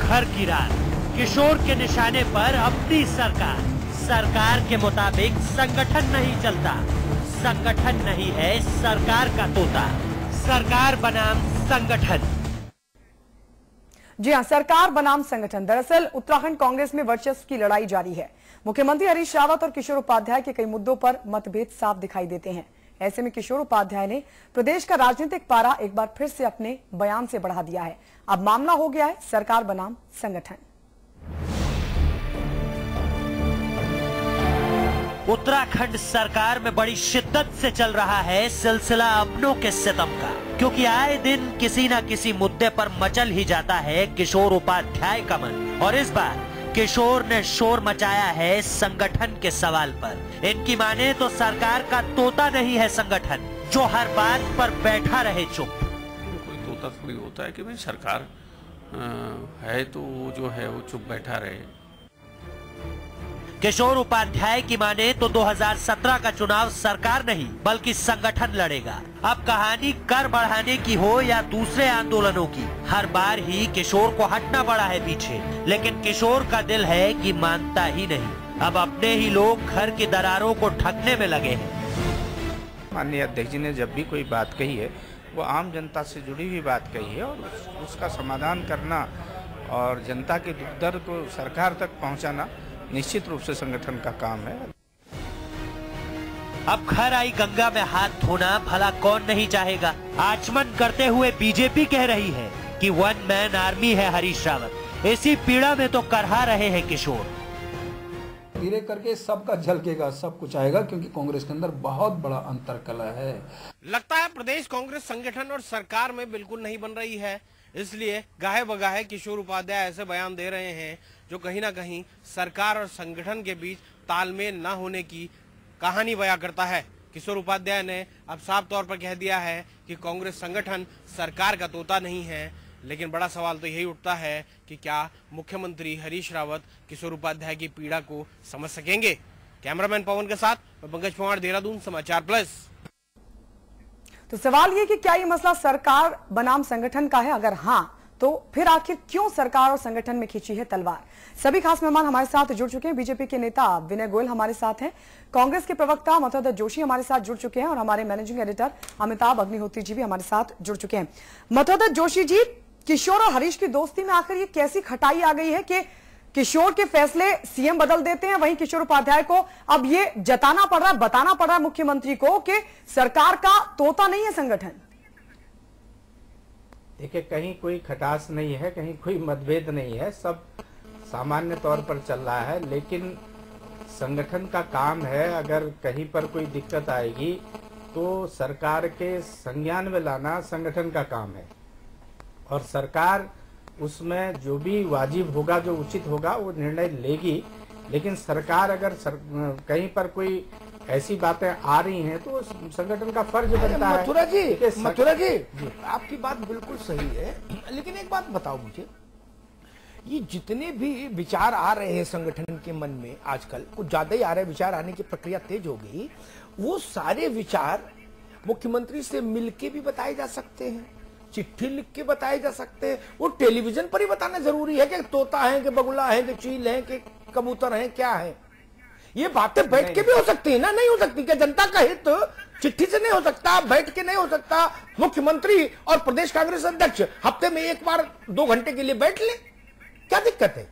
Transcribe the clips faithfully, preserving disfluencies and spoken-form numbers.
घर की रात, किशोर के निशाने पर अपनी सरकार। सरकार के मुताबिक संगठन नहीं चलता, संगठन नहीं है सरकार का तोता। सरकार बनाम संगठन। जी हां, सरकार बनाम संगठन। दरअसल उत्तराखंड कांग्रेस में वर्चस्व की लड़ाई जारी है। मुख्यमंत्री हरीश रावत और किशोर उपाध्याय के कई मुद्दों पर मतभेद साफ दिखाई देते हैं। ऐसे में किशोर उपाध्याय ने प्रदेश का राजनीतिक पारा एक बार फिर से अपने बयान से बढ़ा दिया है। अब मामला हो गया है सरकार बनाम संगठन। उत्तराखंड सरकार में बड़ी शिद्दत से चल रहा है सिलसिला अपनों के सितम का, क्योंकि आए दिन किसी न किसी मुद्दे पर मचल ही जाता है किशोर उपाध्याय का मन। और इस बार किशोर ने शोर मचाया है संगठन के सवाल पर। इनकी माने तो सरकार का तोता नहीं है संगठन, जो हर बात पर बैठा रहे चुप। कोई तोता थोड़ी होता है कि भाई सरकार है तो वो जो है वो चुप बैठा रहे। किशोर उपाध्याय की माने तो दो हज़ार सत्रह का चुनाव सरकार नहीं बल्कि संगठन लड़ेगा। अब कहानी कर बढ़ाने की हो या दूसरे आंदोलनों की, हर बार ही किशोर को हटना पड़ा है पीछे। लेकिन किशोर का दिल है कि मानता ही नहीं। अब अपने ही लोग घर की दरारों को ढकने में लगे हैं। माननीय अध्यक्ष जी ने जब भी कोई बात कही है वो आम जनता से जुड़ी हुई बात कही है, और उस, उसका समाधान करना और जनता के दुख दर्द को सरकार तक पहुंचाना निश्चित रूप से संगठन का काम है। अब घर आई गंगा में हाथ धोना भला कौन नहीं चाहेगा। आचमन करते हुए बीजेपी कह रही है कि वन मैन आर्मी है हरीश रावत। इसी पीड़ा में तो करहा रहे हैं किशोर। धीरे करके सबका झलकेगा, सब कुछ आएगा, क्योंकि कांग्रेस के अंदर बहुत बड़ा अंतर कला है। लगता है प्रदेश कांग्रेस संगठन और सरकार में बिल्कुल नहीं बन रही है, इसलिए गाहे बगाहे किशोर उपाध्याय ऐसे बयान दे रहे हैं जो कहीं ना कहीं सरकार और संगठन के बीच तालमेल न होने की कहानी बयां करता है। किशोर उपाध्याय ने अब साफ तौर पर कह दिया है कि कांग्रेस संगठन सरकार का तोता नहीं है। लेकिन बड़ा सवाल तो यही उठता है कि क्या मुख्यमंत्री हरीश रावत किशोर उपाध्याय की पीड़ा को समझ सकेंगे। कैमरामैन पवन के साथ मैं पंकज पवार, देहरादून, समाचार प्लस। तो सवाल ये कि क्या ये मसला सरकार बनाम संगठन का है? अगर हाँ, तो फिर आखिर क्यों सरकार और संगठन में खींची है तलवार? सभी खास मेहमान हमारे साथ जुड़ चुके हैं। बीजेपी के नेता विनय गोयल हमारे साथ हैं, कांग्रेस के प्रवक्ता मथुरा जोशी हमारे साथ जुड़ चुके हैं, और हमारे मैनेजिंग एडिटर अमिताभ अग्निहोत्री जी भी हमारे साथ जुड़ चुके हैं। मथुरा जोशी जी, किशोर और हरीश की दोस्ती में आखिर ये कैसी खटाई आ गई है कि किशोर के फैसले सीएम बदल देते हैं, वहीं किशोर उपाध्याय को अब ये जताना पड़ रहा है, बताना पड़ रहा है मुख्यमंत्री को कि सरकार का तोता नहीं है संगठन? देखिए, कहीं कोई खटास नहीं है, कहीं कोई मतभेद नहीं है, सब सामान्य तौर पर चल रहा है। लेकिन संगठन का काम है, अगर कहीं पर कोई दिक्कत आएगी तो सरकार के संज्ञान में लाना संगठन का काम है, और सरकार उसमें जो भी वाजिब होगा, जो उचित होगा, वो निर्णय लेगी। लेकिन सरकार अगर सर, कहीं पर कोई ऐसी बातें आ रही हैं तो संगठन का फर्ज बनता है। मथुरा जी, मथुरा जी, जी, आपकी बात बिल्कुल सही है, लेकिन एक बात बताओ मुझे, ये जितने भी विचार आ रहे हैं संगठन के मन में आजकल, कुछ ज्यादा ही आ रहे हैं, विचार आने की प्रक्रिया तेज हो गई, वो सारे विचार मुख्यमंत्री से मिलके भी बताए जा सकते हैं, चिट्ठी लिख के बताए जा सकते हैं। वो टेलीविजन पर ही बताना जरूरी है कि तोता है कि बगुला है कि चील है कि कबूतर है, क्या है? ये बातें बैठ के भी हो सकती है ना? नहीं हो सकती क्या? जनता का हित तो चिट्ठी से नहीं हो सकता, बैठ के नहीं हो सकता। मुख्यमंत्री और प्रदेश कांग्रेस अध्यक्ष हफ्ते में एक बार दो घंटे के लिए बैठ ले, क्या दिक्कत है?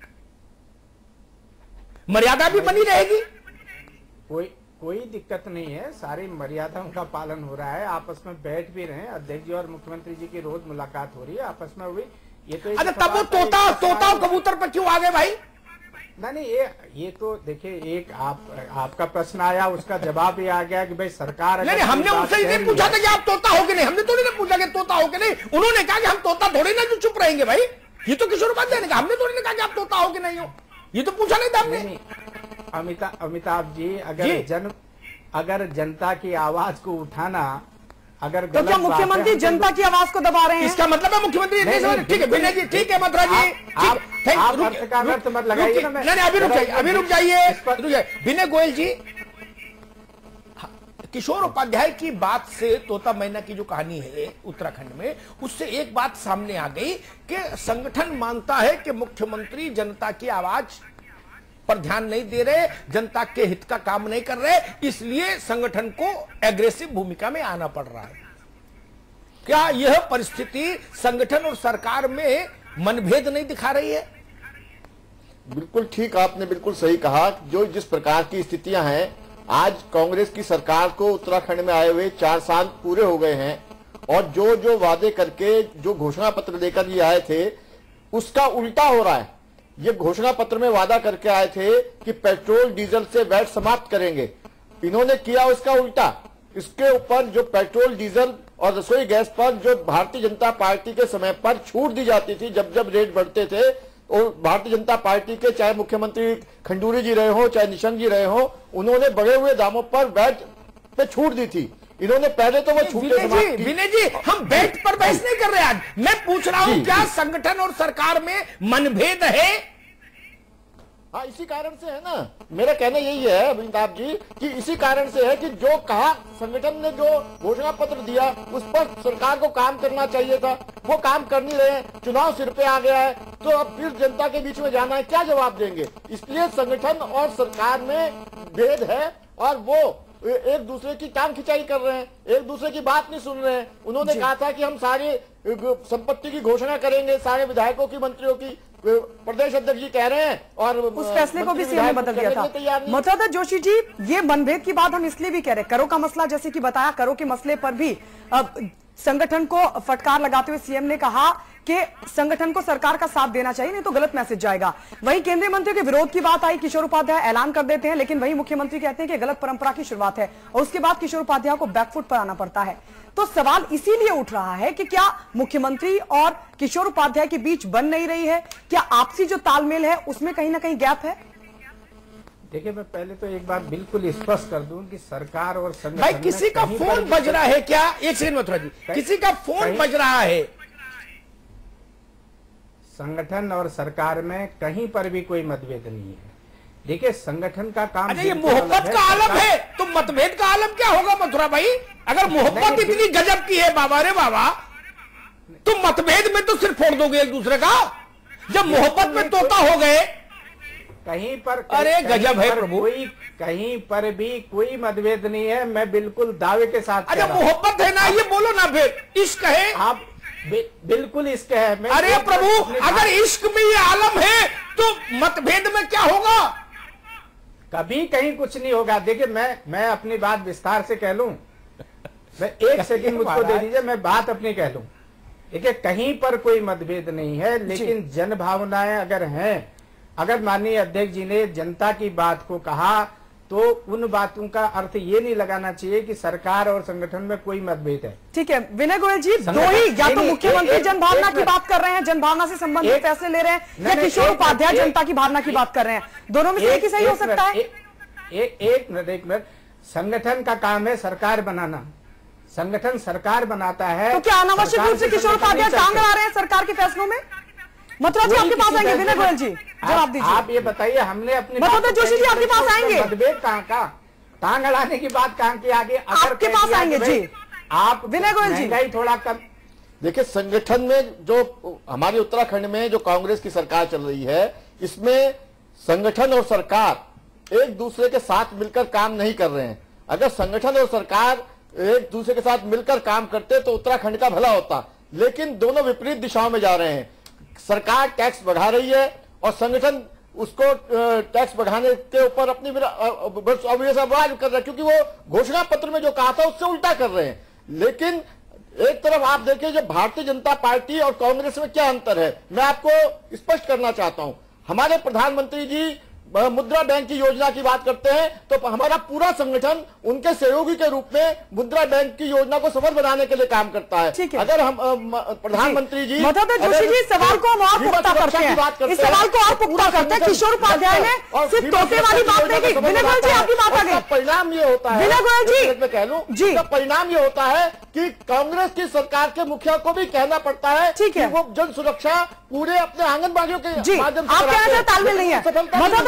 मर्यादा भी बनी रहेगी, कोई कोई दिक्कत नहीं है, सारी मर्यादाओं का पालन हो रहा है। आपस में बैठ भी रहे हैं, अध्यक्ष जी और मुख्यमंत्री जी की रोज मुलाकात हो रही है, आपस में हुई। ये तो अरे तब वो तोता तोता और कबूतर पर क्यों आ गए भाई? नहीं नहीं, ये ये तो देखिए, एक आप आपका प्रश्न आया, उसका जवाब ये आ गया कि भाई सरकार। नहीं, हमने उनसे ये पूछा था कि आप तोता हो कि नहीं, हमने तो नहीं पूछा कि तोता हो कि नहीं। उन्होंने कहा कि हम तोता थोड़ी ना जो चुप रहेंगे भाई। ये तो किशोर उपाध्याय ने कहा, हमने तो नहीं कहा कि आप तोता हो कि नहीं हो, ये तो पूछा नहीं था हमने। अमिताभ अमिताभ जी, अगर जन अगर जनता की आवाज को उठाना, अगर तो क्या मुख्यमंत्री जनता की आवाज को दबा रहे हैं? इसका मतलब है मुख्यमंत्री नहीं समझ। ठीक है विनय जी, ठीक है मथुरा जी, आप अर्थ मत लगाइए ना। नहीं अभी रुक जाइए, अभी रुक जाइए, विनय गोयल जी, किशोर उपाध्याय की बात से तोता मैना की जो कहानी है उत्तराखंड में, उससे एक बात सामने आ गई कि संगठन मानता है कि मुख्यमंत्री जनता की आवाज पर ध्यान नहीं दे रहे, जनता के हित का काम नहीं कर रहे, इसलिए संगठन को एग्रेसिव भूमिका में आना पड़ रहा है। क्या यह परिस्थिति संगठन और सरकार में मनभेद नहीं दिखा रही है? बिल्कुल ठीक, आपने बिल्कुल सही कहा। जो जिस प्रकार की स्थितियां हैं, आज कांग्रेस की सरकार को उत्तराखंड में आए हुए चार साल पूरे हो गए हैं और जो जो वादे करके जो घोषणा पत्र लेकर ये आए थे उसका उल्टा हो रहा है। ये घोषणा पत्र में वादा करके आए थे कि पेट्रोल डीजल से वैट समाप्त करेंगे, इन्होंने किया उसका उल्टा। इसके ऊपर जो पेट्रोल डीजल और रसोई गैस पर जो भारतीय जनता पार्टी के समय पर छूट दी जाती थी, जब जब रेट बढ़ते थे, और भारतीय जनता पार्टी के चाहे मुख्यमंत्री खंडूरी जी रहे हो चाहे निशंक जी रहे हो, उन्होंने बढ़े हुए दामों पर वैट पे छूट दी थी। इन्होंने पहले तो वो छूटे जी, विनय जी, हम वैट पर बहस नहीं कर रहे आज, मैं पूछ रहा हूं क्या संगठन और सरकार में मनभेद है? हाँ, इसी कारण से है ना, मेरा कहना यही है अमिताभ जी कि इसी कारण से है कि जो कहा संगठन ने, जो घोषणा पत्र दिया उस पर सरकार को काम करना चाहिए था, वो काम कर नहीं रहे। चुनाव सिर पे आ गया है तो अब फिर जनता के बीच में जाना है, क्या जवाब देंगे? इसलिए संगठन और सरकार में भेद है और वो एक दूसरे की काम खिंचाई कर रहे हैं, एक दूसरे की बात नहीं सुन रहे हैं। उन्होंने कहा था कि हम सारी संपत्ति की घोषणा करेंगे, सारे विधायकों की, मंत्रियों की, प्रदेश अध्यक्ष जी कह रहे हैं और उस फैसले को भी सीएम ने बदल दिया था। मुतहदा जोशी जी, ये मनभेद की बात हम इसलिए भी कह रहे हैं, करों का मसला जैसे कि बताया, करों के मसले पर भी अब संगठन को फटकार लगाते हुए सीएम ने कहा कि संगठन को सरकार का साथ देना चाहिए, नहीं तो गलत मैसेज जाएगा। वहीं केंद्रीय मंत्री के विरोध की बात आई, किशोर उपाध्याय ऐलान कर देते हैं, लेकिन वहीं मुख्यमंत्री कहते हैं कि गलत परंपरा की शुरुआत है और उसके बाद किशोर उपाध्याय को बैकफुट पर आना पड़ता है। तो सवाल इसीलिए उठ रहा है कि क्या मुख्यमंत्री और किशोर उपाध्याय के बीच बन नहीं रही है? क्या आपसी जो तालमेल है उसमें कहीं ना कहीं गैप है? देखिए, मैं पहले तो एक बात बिल्कुल स्पष्ट कर दूं कि सरकार और संगठन, भाई किसी का फोन बज रहा है क्या? एक सेकंड मथुरा जी, किसी का फोन बज रहा है? संगठन और सरकार में कहीं पर भी कोई मतभेद नहीं है। देखिए, संगठन का काम, अरे ये मोहब्बत का आलम है तो मतभेद का आलम क्या होगा मथुरा भाई? अगर मोहब्बत इतनी गजब की है बाबा रे बाबा, तो मतभेद में तो सिर फोड़ दोगे एक दूसरे का। जब मोहब्बत में तोता हो गए कहीं पर, अरे गजब है प्रभु, कोई कहीं पर भी कोई मतभेद नहीं है। मैं बिल्कुल दावे के साथ, अच्छा मोहब्बत है ना, ये बोलो ना, फिर इश्क है। आप बिल्कुल इश्क है। मैं अरे प्रभु, अगर इश्क में ये आलम है तो मतभेद में क्या होगा? कभी कहीं कुछ नहीं होगा। देखिए, मैं मैं अपनी बात विस्तार से कह लूं, मैं एक सेकंड मुझको दे दीजिए, मैं बात अपनी कह लूं। देखिए, कहीं पर कोई मतभेद नहीं है, लेकिन जन भावनाएं अगर हैं, अगर माननीय अध्यक्ष जी ने जनता की बात को कहा तो उन बातों का अर्थ ये नहीं लगाना चाहिए कि सरकार और संगठन में कोई मतभेद है। ठीक है विनय गोयल जी, दो ही, या तो मुख्यमंत्री जनभावना की बात कर रहे हैं, जनभावना से संबंधित फैसले ले रहे हैं, या किशोर उपाध्याय जनता की भावना की बात कर रहे हैं, दोनों में से एक ही सही हो सकता है। एक मिनट एक मिनट संगठन का काम है सरकार बनाना, संगठन सरकार बनाता है। तो क्या अनावश्यक रूप से किशोर उपाध्याय टांग अड़ा रहे हैं सरकार के फैसलों में? मथुरा जी आपके पास आएंगे, विनय गोयल जी जवाब दीजिए। आप ये बताइए, हमने अपनी मथुरा जोशी जी आपके पास आएंगे, मतभेद कहाँ का, टांग अड़ाने की बात कहाँ की आगे आपके पास आएंगे जी, आप विनय गोयल जी महंगाई थोड़ा कम। देखिए, संगठन में जो हमारे उत्तराखंड में जो कांग्रेस की सरकार चल रही है, इसमें संगठन और सरकार एक दूसरे के साथ मिलकर काम नहीं कर रहे हैं। अगर संगठन और सरकार एक दूसरे के साथ मिलकर काम करते तो उत्तराखंड का भला होता, लेकिन दोनों विपरीत दिशाओं में जा रहे हैं। सरकार टैक्स बढ़ा रही है और संगठन उसको टैक्स बढ़ाने के ऊपर अपनी अविश्वास कर रहा है, क्योंकि वो घोषणा पत्र में जो कहा था उससे उल्टा कर रहे हैं। लेकिन एक तरफ आप देखिए, जो भारतीय जनता पार्टी और कांग्रेस में क्या अंतर है, मैं आपको स्पष्ट करना चाहता हूं। हमारे प्रधानमंत्री जी मुद्रा बैंक की योजना की बात करते हैं तो हमारा पूरा संगठन उनके सहयोगी के रूप में मुद्रा बैंक की योजना को सफल बनाने के लिए काम करता है। है। अगर हम प्रधानमंत्री जी, मुतहदा जोशी जी सवाल को हम और पुख्ता करते हैं, इस सवाल को और पुख्ता करते हैं। किशोर उपाध्याय ने सिर्फ तोते वाली बात नहीं की। विनय गोयल जी आपकी बात आ गई। परिणाम ये होता है, विनय गोयल जी मैं कह लूं जी, परिणाम ये होता है कि कांग्रेस की सरकार के मुखिया को भी कहना पड़ता है कि वो जन सुरक्षा पूरे अपने आंगनबाड़ियों के माध्यम से, आप कहना तालमेल नहीं है। मुतहदा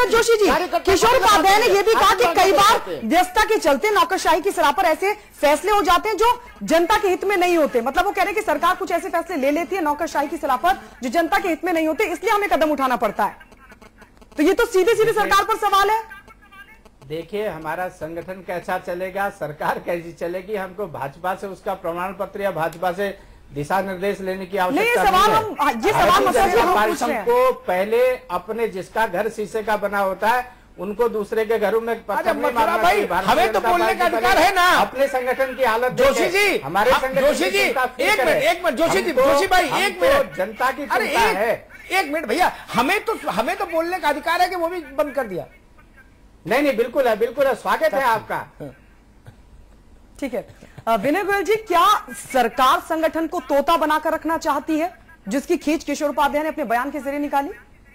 जोशी जी, किशोर उपाध्याय ने यह भी कहा कि कई बार व्यस्तता के चलते नौकरशाही की सराह पर ऐसे फैसले हो जाते हैं जो जनता के हित में नहीं होते। मतलब वो कह रहे हैं कि सरकार कुछ ऐसे फैसले ले लेती है नौकरशाही की सराह पर जो जनता के हित में नहीं होते, इसलिए हमें कदम उठाना पड़ता है। तो ये तो सीधे सीधे सरकार पर सवाल है। देखिए, हमारा संगठन कैसा चलेगा, सरकार कैसी चलेगी, हमको भाजपा से उसका प्रमाण पत्र या भाजपा से दिशा निर्देश लेने की आवश्यकता नहीं, सवाल है। हम ये सवाल हमको पहले अपने जिसका घर शीशे का बना होता है उनको दूसरे के घरों में पत्थर नहीं मारना भाई, हमें तो बोलने का अधिकार है ना। अपने संगठन की हालत जोशी जी, हमारे संगठन जोशी जी एक मिनट एक मिनट जोशी जी जोशी भाई एक मिनट, जनता की अरे चिंता है। एक मिनट भैया, हमें तो हमें तो बोलने का अधिकार है कि वो भी बंद कर दिया। नहीं नहीं, बिल्कुल है, बिल्कुल है, स्वागत है आपका। ठीक है विनय गोयल जी, क्या सरकार संगठन को तोता बनाकर रखना चाहती है, जिसकी खींच किशोर उपाध्याय ने अपने बयान के जरिए निकाली?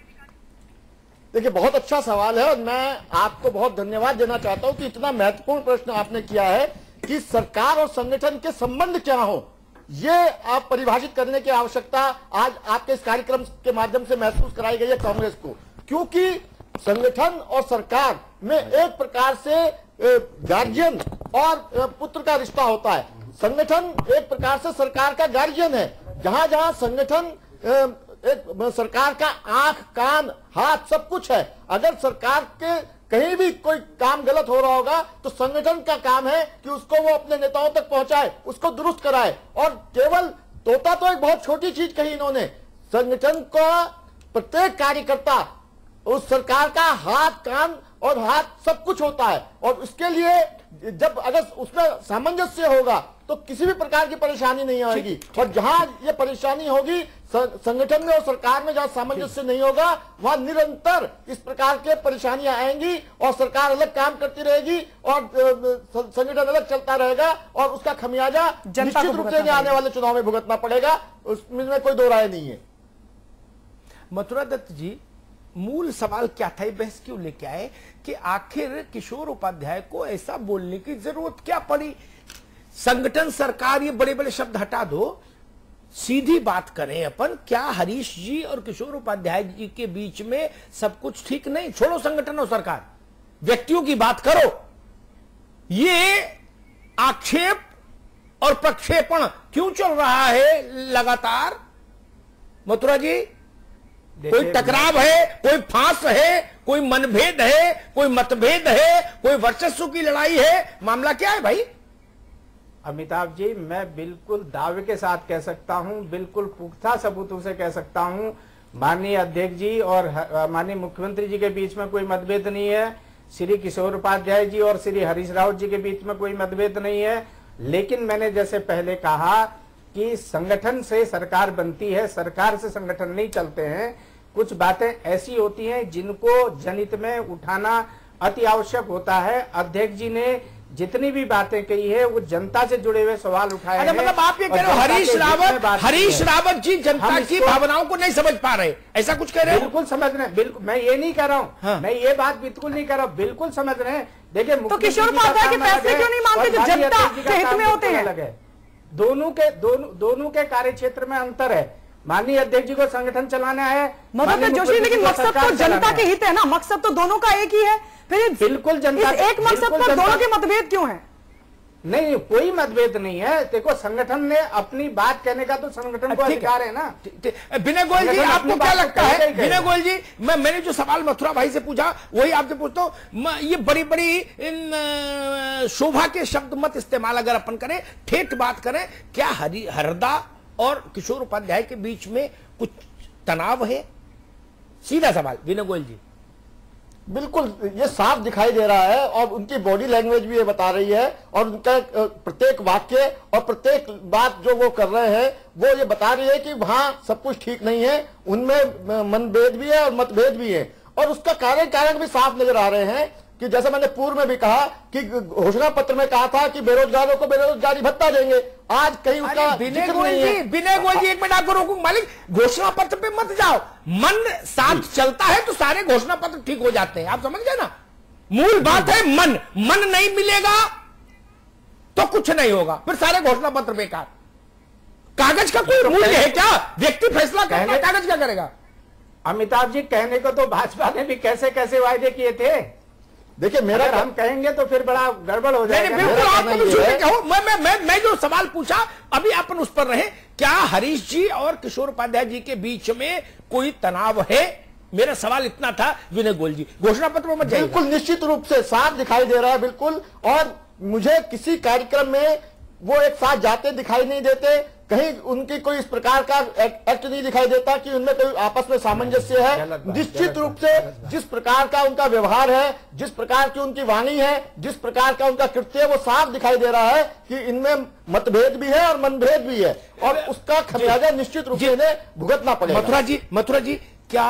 देखिए, बहुत अच्छा सवाल है और मैं आपको बहुत धन्यवाद देना चाहता हूं कि इतना महत्वपूर्ण प्रश्न आपने किया है कि सरकार और संगठन के संबंध क्या हो, ये आप परिभाषित करने की आवश्यकता आज आपके इस कार्यक्रम के माध्यम से महसूस कराई गई है कांग्रेस को। क्योंकि संगठन और सरकार में एक प्रकार से गार्जियन और पुत्र का रिश्ता होता है। संगठन एक प्रकार से सरकार का गार्जियन है। जहां जहां संगठन एक सरकार का आंख, कान, हाथ सब कुछ है। अगर सरकार के कहीं भी कोई काम गलत हो रहा होगा तो संगठन का काम है कि उसको वो अपने नेताओं तक पहुंचाए, उसको दुरुस्त कराए। और केवल तोता तो एक बहुत छोटी चीज कही इन्होंने, संगठन का प्रत्येक कार्यकर्ता उस सरकार का हाथ, कान और हाथ सब कुछ होता है। और उसके लिए जब अगर उसमें सामंजस्य होगा तो किसी भी प्रकार की परेशानी नहीं आएगी। और जहां ये परेशानी होगी संगठन में और सरकार में, जहां सामंजस्य नहीं होगा वहां निरंतर इस प्रकार के परेशानियां आएंगी और सरकार अलग काम करती रहेगी और संगठन अलग चलता रहेगा और उसका खमियाजा निश्चित रूप से आने वाले चुनाव में भुगतना पड़ेगा, उसमें कोई दो राय नहीं है। मथुरा दत्त जी, मूल सवाल क्या था, बहस क्यों लेके आए कि आखिर किशोर उपाध्याय को ऐसा बोलने की जरूरत क्या पड़ी? संगठन, सरकार, ये बड़े बड़े शब्द हटा दो, सीधी बात करें अपन। क्या हरीश जी और किशोर उपाध्याय जी के बीच में सब कुछ ठीक नहीं? छोड़ो संगठन और सरकार, व्यक्तियों की बात करो। ये आक्षेप और प्रक्षेपण क्यों चल रहा है लगातार? मथुरा जी, कोई टकराव है, कोई फांस है, कोई मनभेद है, कोई मतभेद है, कोई वर्चस्व की लड़ाई है? मामला क्या है भाई? अमिताभ जी, मैं बिल्कुल दावे के साथ कह सकता हूं, बिल्कुल पुख्ता सबूतों से कह सकता हूं, माननीय अध्यक्ष जी और माननीय मुख्यमंत्री जी के बीच में कोई मतभेद नहीं है। श्री किशोर उपाध्याय जी और श्री हरीश रावत जी के बीच में कोई मतभेद नहीं है। लेकिन मैंने जैसे पहले कहा कि संगठन से सरकार बनती है, सरकार से संगठन नहीं चलते हैं। कुछ बातें ऐसी होती हैं जिनको जनहित में उठाना अति आवश्यक होता है। अध्यक्ष जी ने जितनी भी बातें कही है वो जनता से जुड़े हुए सवाल उठाए हैं। मतलब आप ये कह रहे हो हरीश रावत हरीश रावत जी जनता की भावनाओं को नहीं समझ पा रहे, ऐसा कुछ कह रहे हो? बिल्कुल समझ रहे हैं, बिल्कुल, मैं ये नहीं कह रहा हूँ। हाँ। मैं ये बात बिल्कुल नहीं कह रहा हूँ, बिल्कुल समझ रहे हैं। देखिए, तो किशोर उपाध्याय के फैसले क्यों नहीं मानते जो जनता के हित में होते हैं? दोनों के दोनों दोनों के कार्य क्षेत्र में अंतर है। माननीय अध्यक्ष जी को संगठन चलाना है, मतलब जोशी, लेकिन मकसद तो जनता के हित है ना, मकसद तो दोनों का एक ही है। फिर बिल्कुल जनता, एक मकसद पर दोनों के मतभेद क्यों है? नहीं, कोई मतभेद नहीं है। देखो, संगठन ने अपनी बात कहने का तो संगठन को अधिकार है ना। विनय गोयल जी, आपको क्या लगता है? विनय गोयल जी, मैं मैंने जो सवाल मथुरा भाई से पूछा वही आपसे पूछता हूं। ये बड़ी बड़ी शोभा के शब्द मत इस्तेमाल अगर अपन करें, ठेठ बात करें। क्या हरि हरदा और किशोर उपाध्याय के बीच में कुछ तनाव है? सीधा सवाल विनय गोयल जी। बिल्कुल, ये साफ दिखाई दे रहा है और उनकी बॉडी लैंग्वेज भी ये बता रही है और उनका प्रत्येक वाक्य और प्रत्येक बात जो वो कर रहे हैं वो ये बता रही है कि वहां सब कुछ ठीक नहीं है, उनमें मनभेद भी है और मतभेद भी है। और उसका कारण कारण भी साफ नजर आ रहे हैं कि जैसा मैंने पूर्व में भी कहा कि घोषणा पत्र में कहा था कि बेरोजगारों को बेरोजगारी भत्ता देंगे, आज कहीं उसका विनय गोयल जी, विनय गोयल जी, एक मिनट आपको रोकूंगा। मालिक, घोषणा पत्र पे मत जाओ, मन साथ चलता है तो सारे घोषणा पत्र ठीक हो जाते हैं। आप समझ गए ना? मूल बात है मन, मन नहीं मिलेगा तो कुछ नहीं होगा, फिर सारे घोषणा पत्र बेकार। कागज का कोई मूल्य है क्या? व्यक्ति फैसला करेगा, कागज क्या करेगा? अमिताभ जी, कहने को तो भाजपा ने भी कैसे कैसे वायदे किए थे। देखिए मेरा अगर हम कहेंगे तो फिर बड़ा गड़बड़ हो जाएगा। बिल्कुल आप कहो, मैं मैं मैं मैं जो सवाल पूछा अभी अपन उस पर रहे, क्या हरीश जी और किशोर उपाध्याय जी के बीच में कोई तनाव है? मेरा सवाल इतना था। विनय गोयल जी, घोषणा पत्र में मत जाइएगा। बिल्कुल निश्चित रूप से साफ दिखाई दे रहा है, बिल्कुल। और मुझे किसी कार्यक्रम में वो एक साथ जाते दिखाई नहीं देते, कहीं उनकी कोई इस प्रकार का एक्ट नहीं दिखाई देता कि उनमें कोई आपस में सामंजस्य है। निश्चित रूप से जिस प्रकार का उनका व्यवहार है, जिस प्रकार की उनकी वाणी है, जिस प्रकार का उनका कृत्य है, वो साफ दिखाई दे रहा है कि इनमें मतभेद भी है और मनभेद भी है, और उसका खमियाजा निश्चित रूप से इन्हें भुगतना पड़ेगा। मथुरा जी, मथुरा जी, क्या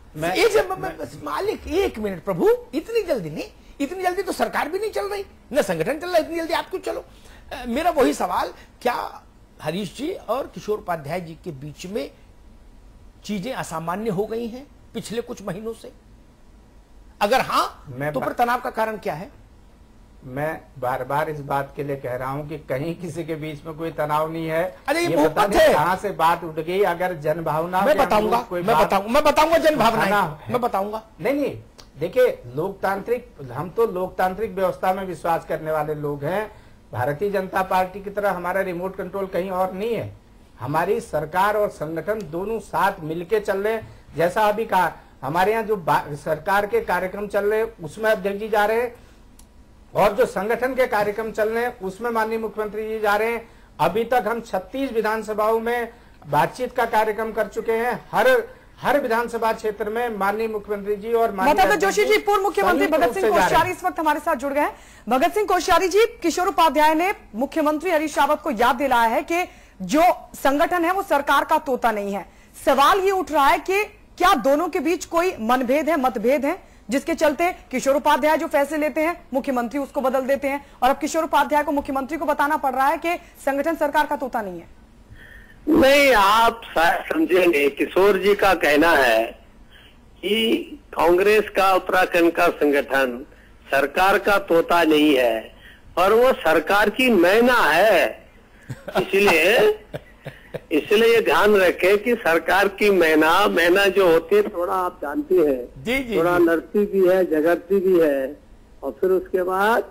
एक मालिक एक मिनट प्रभु, इतनी जल्दी नहीं, इतनी जल्दी तो सरकार भी नहीं चल रही, न संगठन चल रहा, इतनी जल्दी आप क्यों चलो? मेरा वही सवाल, क्या हरीश जी और किशोर उपाध्याय जी के बीच में चीजें असामान्य हो गई हैं पिछले कुछ महीनों से? अगर हां तो फिर तनाव का कारण क्या है? मैं बार बार इस बात के लिए कह रहा हूं कि कहीं किसी के बीच में कोई तनाव नहीं है। अरे ये, ये वो पता नहीं कहां से बात उठ गई। अगर जनभावना मैं बताऊंगा, मैं बताऊंगा, मैं बताऊंगा जनभावना, मैं बताऊंगा। नहीं नहीं, देखिए लोकतांत्रिक, हम तो लोकतांत्रिक व्यवस्था में विश्वास करने वाले लोग हैं। भारतीय जनता पार्टी की तरह हमारा रिमोट कंट्रोल कहीं और नहीं है। हमारी सरकार और संगठन दोनों साथ मिलके चल रहे हैं। जैसा अभी कहा, हमारे यहाँ जो सरकार के कार्यक्रम चल रहे हैं उसमें अध्यक्ष जी जा रहे हैं, और जो संगठन के कार्यक्रम चल रहे हैं उसमें माननीय मुख्यमंत्री जी जा रहे हैं। अभी तक हम छत्तीस विधानसभाओं में बातचीत का कार्यक्रम कर चुके हैं। हर हर विधानसभा क्षेत्र में माननीय मुख्यमंत्री जी और माननीय जोशी जी, पूर्व मुख्यमंत्री भगत सिंह कोश्यारी इस वक्त हमारे साथ जुड़ गए हैं। भगत सिंह कोश्यारी जी, किशोर उपाध्याय ने मुख्यमंत्री हरीश रावत को याद दिलाया है कि जो संगठन है वो सरकार का तोता नहीं है। सवाल ये उठ रहा है कि क्या दोनों के बीच कोई मनभेद है, मतभेद है, जिसके चलते किशोर उपाध्याय जो फैसले लेते हैं मुख्यमंत्री उसको बदल देते हैं, और अब किशोर उपाध्याय को मुख्यमंत्री को बताना पड़ रहा है कि संगठन सरकार का तोता नहीं है? नहीं, आप शायद समझेंगे, किशोर जी का कहना है कि कांग्रेस का उत्तराखंड का संगठन सरकार का तोता नहीं है, पर वो सरकार की मैना है। इसलिए इसलिए ये ध्यान रखें कि सरकार की मैना मैना जो होती है, थोड़ा आप जानती हैं, जी जी, थोड़ा लड़ती भी है, झगड़ती भी है, और फिर उसके बाद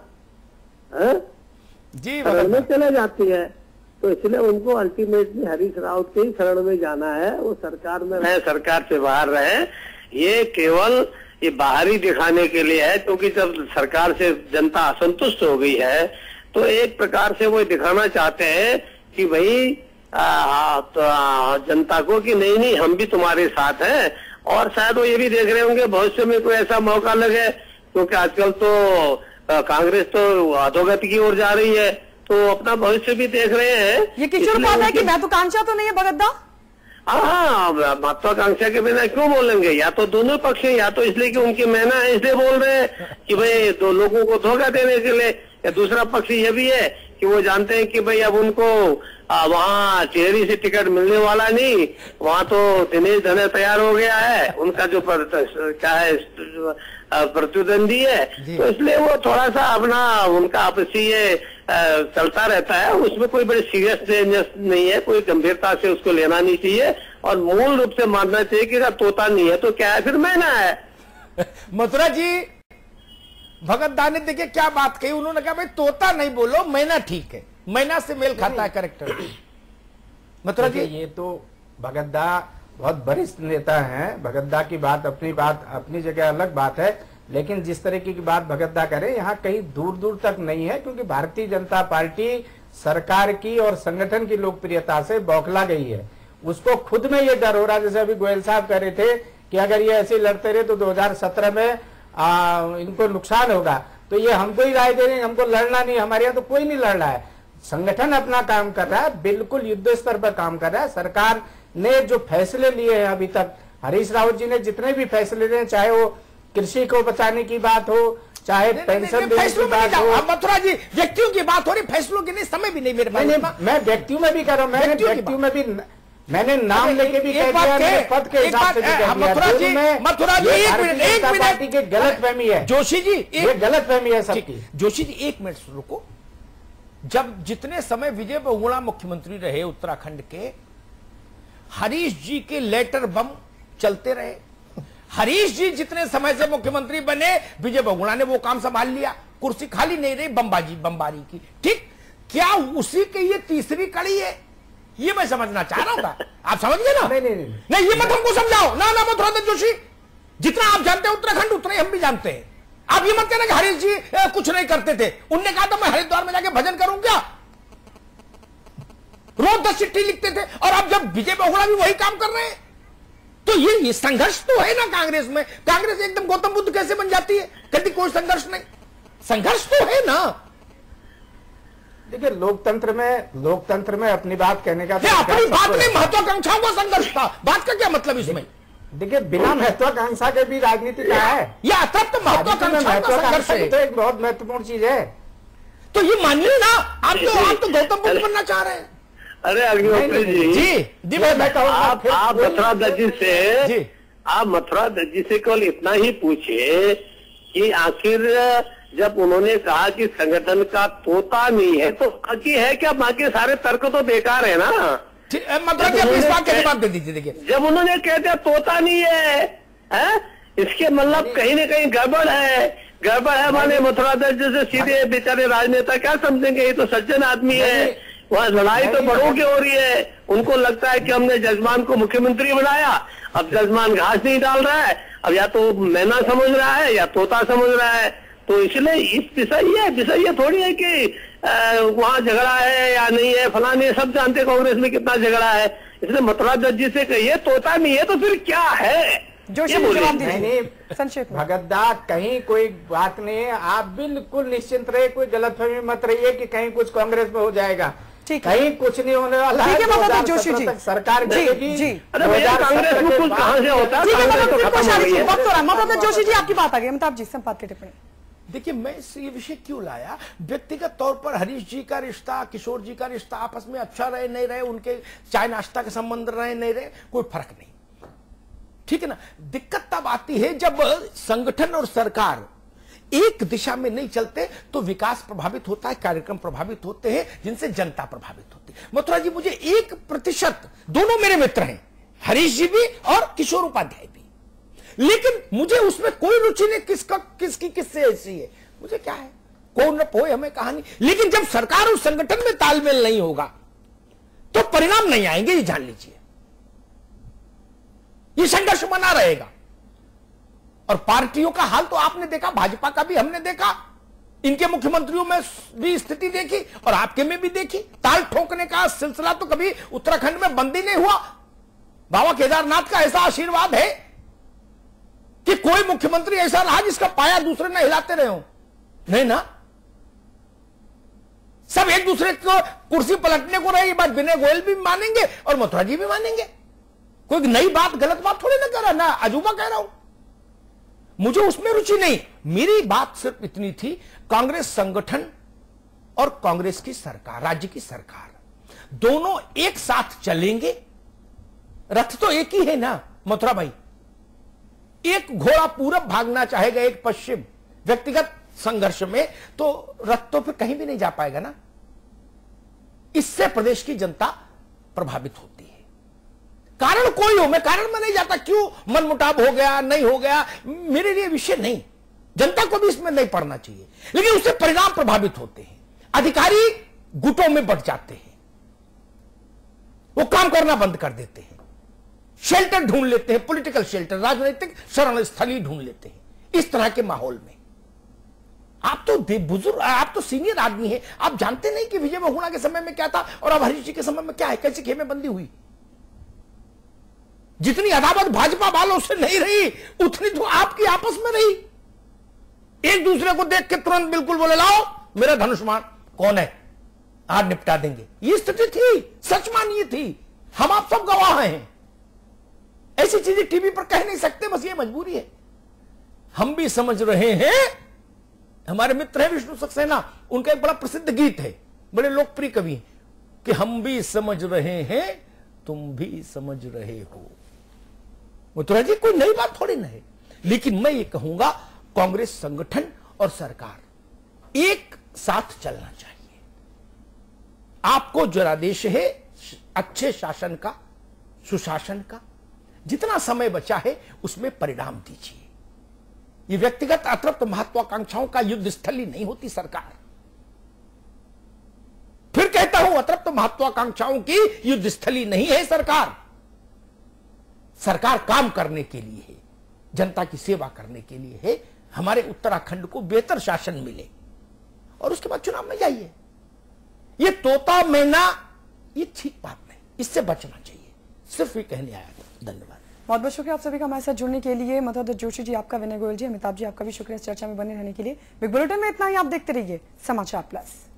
जी शरण में चले जाती है। तो इसलिए उनको अल्टीमेटली हरीश रावत के ही शरण में जाना है। वो सरकार में रहे, सरकार से बाहर रहे, ये केवल ये बाहरी दिखाने के लिए है, क्योंकि जब सरकार से जनता असंतुष्ट हो गई है तो एक प्रकार से वो दिखाना चाहते हैं कि भाई आ, तो आ, जनता को कि नहीं नहीं हम भी तुम्हारे साथ हैं। और शायद वो ये भी देख रहे होंगे भविष्य में कोई ऐसा मौका लगे, क्योंकि आजकल तो आ, कांग्रेस तो अधोगति की ओर जा रही है, तो अपना भविष्य भी देख रहे हैं। ये किशोर उपाध्याय की महत्वाकांक्षा तो नहीं है भगतदा? हाँ, महत्वाकांक्षा के बिना क्यों बोलेंगे? या तो दोनों पक्ष हैं, या तो इसलिए कि उनकी मैना है इसलिए बोल रहे हैं कि भाई दो लोगों को धोखा देने के लिए, या दूसरा पक्ष ये भी है कि वो जानते हैं कि भाई अब उनको वहाँ चेहरी से टिकट मिलने वाला नहीं, वहाँ तो दिनेश धने तैयार हो गया है, उनका जो क्या है प्रतिद्वंदी है, तो इसलिए वो थोड़ा सा अपना उनका आपसी ये चलता रहता है। उसमें कोई बड़ी सीरियसनेस नहीं है, कोई गंभीरता से उसको लेना नहीं चाहिए, और मूल रूप से मानना चाहिए कि अगर तोता नहीं है तो क्या है, फिर मैना है। मथुरा जी, भगत दा ने देखिए क्या बात कही, उन्होंने कहा भाई तोता नहीं बोलो, मैना ठीक है, मैना से मेल खाता है करेक्टर। मथुरा जी, ये तो भगत दा बहुत वरिष्ठ नेता हैं। भगत दा की बात अपनी बात अपनी जगह अलग बात है, लेकिन जिस तरीके की बात भगत दा करें यहाँ कहीं दूर दूर तक नहीं है, क्योंकि भारतीय जनता पार्टी सरकार की और संगठन की लोकप्रियता से बौखला गई है। उसको खुद में ये डर हो रहा है, जैसे अभी गोयल साहब कह रहे थे कि अगर ये ऐसे लड़ते रहे तो दो हजार सत्रह में आ, इनको नुकसान होगा, तो ये हमको ही राय दे रहे हैं, हमको लड़ना नहीं, हमारे यहाँ तो कोई नहीं लड़ रहा है। संगठन अपना काम कर रहा है, बिल्कुल युद्ध स्तर पर काम कर रहा है। सरकार ने जो फैसले लिए हैं अभी तक, हरीश रावत जी ने जितने भी फैसले लिए, चाहे वो कृषि को बचाने की बात हो, चाहे पेंशन देने की बात हो। मथुरा जी, व्यक्तियों की बात हो रही, फैसलों के लिए समय भी नहीं मेरे पास। मैं व्यक्तियों में भी कर रहा हूँ, मैंने व्यक्तियों में भी, मैंने नाम लेके भी कह दिया, मैंने पद के हिसाब से भी कह दिया। मथुरा जी, मथुरा जी, एक मिनट, एक मिनट, पार्टी की गलत फहमी है जोशी जी, ये गलत फहमी है सबकी। जोशी जी एक मिनट रुको। जब जितने समय विजय बहुगुणा मुख्यमंत्री रहे उत्तराखंड के, हरीश जी के लेटर बम चलते रहे, हरीश जी जितने समय से मुख्यमंत्री बने, विजय बहुगुणा ने वो काम संभाल लिया, कुर्सी खाली नहीं रही, बमबाजी बमबारी की। ठीक, क्या उसी की ये तीसरी कड़ी है? ये मैं समझना चाह रहा था। आप समझ गए ना? नहीं नहीं नहीं, नहीं ये मत हमको समझाओ ना ना मथुरा जोशी, जितना आप जानते हैं उत्तराखंड उतना ही हम भी जानते हैं। आप ये मत कहना कि हरीश जी ए, कुछ नहीं करते थे। उनने कहा था मैं हरिद्वार में जाके भजन करूं क्या? रोज दस चिट्ठी लिखते थे, और अब जब विजय बहुगुणा भी वही काम कर रहे हैं, तो ये, ये संघर्ष तो है ना कांग्रेस में। कांग्रेस एकदम गौतम बुद्ध कैसे बन जाती है? कभी कोई संघर्ष नहीं, संघर्ष तो है ना। देखिए लोकतंत्र में लोकतंत्र में अपनी बात कहने का तो अपनी बात में महत्वाकांक्षाओं का संघर्ष था। बात का क्या मतलब इसमें? देखिए बिना महत्वाकांक्षा के भी राजनीति का है, या तब तो महत्वाकांक्षा का संघर्ष है, तो एक बहुत महत्वपूर्ण चीज है। तो ये मानिए ना, आप तो आप तो गौतम बुद्ध बनना चाह रहे हैं। अरे अग्निहोत्री जी, जी जी मैं मैं कहूँगा आप आप मथुरा दर्जी से आप मथुरा दर्जी से केवल इतना ही पूछिए कि आखिर जब उन्होंने कहा कि संगठन का तोता नहीं है, तो बाकी है क्या? बाकी सारे तर्क तो बेकार है ना। मथुरा जी अपनी इस बात के जवाब दे दीजिए। देखिए जब उन्होंने कहते तोता नहीं है, है? इसके मतलब कहीं ना कहीं गड़बड़ है। गड़बड़ है माने मथुरा दर्जी से सीधे बेचारे राजनेता क्या समझेंगे? ये तो सज्जन आदमी है। वहाँ लड़ाई तो बड़ों की हो रही है। उनको लगता है कि हमने जजमान को मुख्यमंत्री बनाया, अब जजमान घास नहीं डाल रहा है, अब या तो मैना समझ रहा है या तोता समझ रहा है। तो इसलिए इस विषय ये विषय ये थोड़ी है कि वहाँ झगड़ा है या नहीं है, फलाने सब जानते कांग्रेस में कितना झगड़ा है। इसलिए मथुरा दर्जी से कहिए तोता नहीं है तो फिर क्या है? जोशी जवाब दीजिए संक्षेप में। भगतदा कहीं कोई बात नहीं है, आप बिल्कुल निश्चिंत रहे, कोई गलतफहमी मत रहिए कि कहीं कुछ कांग्रेस में हो जाएगा। कहीं कुछ नहीं होने वाला है। ठीक है जोशी जी, सरकार जी जी अरे भैया कांग्रेस में कुछ कहां से होता है? जोशी जी आपकी बात आ गई, अमिताभ जी संपाद की टिप्पणी। देखिए मैं ये विषय क्यों लाया, व्यक्तिगत तौर पर हरीश जी का रिश्ता, किशोर जी का रिश्ता आपस में अच्छा रहे नहीं रहे, उनके चाय नाश्ता के संबंध रहे नहीं रहे, कोई फर्क नहीं, ठीक है ना। दिक्कत तब आती है जब संगठन और सरकार एक दिशा में नहीं चलते, तो विकास प्रभावित होता है, कार्यक्रम प्रभावित होते हैं, जिनसे जनता प्रभावित होती है। मथुरा जी मुझे एक प्रतिशत, दोनों मेरे मित्र हैं, हरीश जी भी और किशोर उपाध्याय भी, लेकिन मुझे उसमें कोई रुचि नहीं किसका किसकी किससे ऐसी है, मुझे क्या है, कौन न पोए हमें कहानी। लेकिन जब सरकार और संगठन में तालमेल नहीं होगा तो परिणाम नहीं आएंगे, ये जान लीजिए। ये संघर्ष बना रहेगा। और पार्टियों का हाल तो आपने देखा, भाजपा का भी हमने देखा, इनके मुख्यमंत्रियों में भी स्थिति देखी और आपके में भी देखी। ताल ठोकने का सिलसिला तो कभी उत्तराखंड में बंद ही नहीं हुआ। बाबा केदारनाथ का ऐसा आशीर्वाद है कि कोई मुख्यमंत्री ऐसा रहा जिसका पाया दूसरे न हिलाते रहे हो, नहीं ना। सब एक दूसरे को कुर्सी पलटने को रहे, ये बात विनय गोयल भी मानेंगे और मथुरा जी भी मानेंगे। कोई नई बात, गलत बात थोड़ी ना कह रहा, ना अजूबा कह रहा हूं। मुझे उसमें रुचि नहीं। मेरी बात सिर्फ इतनी थी, कांग्रेस संगठन और कांग्रेस की सरकार, राज्य की सरकार, दोनों एक साथ चलेंगे। रथ तो एक ही है ना मथुरा भाई। एक घोड़ा पूरब भागना चाहेगा, एक पश्चिम, व्यक्तिगत संघर्ष में, तो रथ तो फिर कहीं भी नहीं जा पाएगा ना। इससे प्रदेश की जनता प्रभावित होती है। कारण कोई हो, मैं कारण में नहीं जाता, क्यों मनमुटाव हो गया नहीं हो गया, मेरे लिए विषय नहीं, जनता को भी इसमें नहीं पड़ना चाहिए। लेकिन उससे परिणाम प्रभावित होते हैं, अधिकारी गुटों में बढ़ जाते हैं, वो काम करना बंद कर देते हैं, शेल्टर ढूंढ लेते हैं, पॉलिटिकल शेल्टर, राजनीतिक शरण स्थली ढूंढ लेते हैं। इस तरह के माहौल में आप तो बुजुर्ग, आप तो सीनियर आदमी हैं, आप जानते नहीं कि विजय बहुगुणा के समय में क्या था और अब हरीश जी के समय में क्या है, कैसी खेमेबंदी हुई। जितनी अदावत भाजपा वालों से नहीं रही, उतनी तो आपकी आपस में रही। एक दूसरे को देख के तुरंत बिल्कुल बोले, लाओ मेरा धनुष्मान कौन है, आज निपटा देंगे। ये स्थिति थी, सच मानिए थी, हम आप सब गवाह हैं। ऐसी चीजें टीवी पर कह नहीं सकते, बस ये मजबूरी है। हम भी समझ रहे हैं, हमारे मित्र हैं विष्णु सक्सेना, उनका एक बड़ा प्रसिद्ध गीत है, बड़े लोकप्रिय कवि, कि हम भी समझ रहे हैं तुम भी समझ रहे हो। मथुरा जी कोई नई बात थोड़ी ना है। लेकिन मैं ये कहूंगा, कांग्रेस संगठन और सरकार एक साथ चलना चाहिए। आपको जनादेश है अच्छे शासन का, सुशासन का, जितना समय बचा है उसमें परिणाम दीजिए। ये व्यक्तिगत अतृप्त महत्वाकांक्षाओं का युद्ध स्थली नहीं होती सरकार। फिर कहता हूं, अतृप्त महत्वाकांक्षाओं की युद्ध स्थली नहीं है सरकार। सरकार काम करने के लिए है, जनता की सेवा करने के लिए है। हमारे उत्तराखंड को बेहतर शासन मिले और उसके बाद चुनाव में जाइए। ये तोता मैना ये ठीक बात नहीं, इससे बचना चाहिए। सिर्फ ये कहने आया था। धन्यवाद। बहुत बहुत शुक्रिया आप सभी का हमारे साथ जुड़ने के लिए। मधुर जोशी जी आपका, विनय गोयल जी, अमिताभ जी आपका भी शुक्रिया इस चर्चा में बने रहने के लिए। बिग बुलेटिन में इतना ही। आप देखते रहिए समाचार प्लस।